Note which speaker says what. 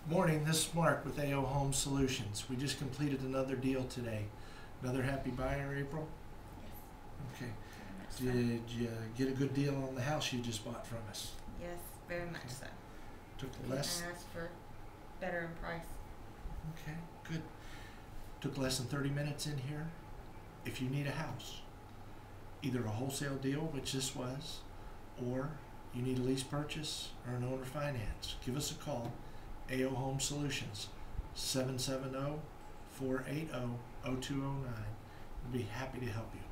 Speaker 1: Morning, this is Mark with AO Home Solutions. We just completed another deal today. Another happy buyer, April? Okay. Did you get a good deal on the house you just bought from us?
Speaker 2: Yes, very much so.
Speaker 1: Took
Speaker 2: Couldn't
Speaker 1: less.
Speaker 2: ask for better in price.
Speaker 1: Okay, good. Took less than 30 minutes in here. If you need a house, either a wholesale deal, which this was, or you need a lease purchase or an owner finance, give us a call. AO Home Solutions, 770-480-0209. We'll be happy to help you.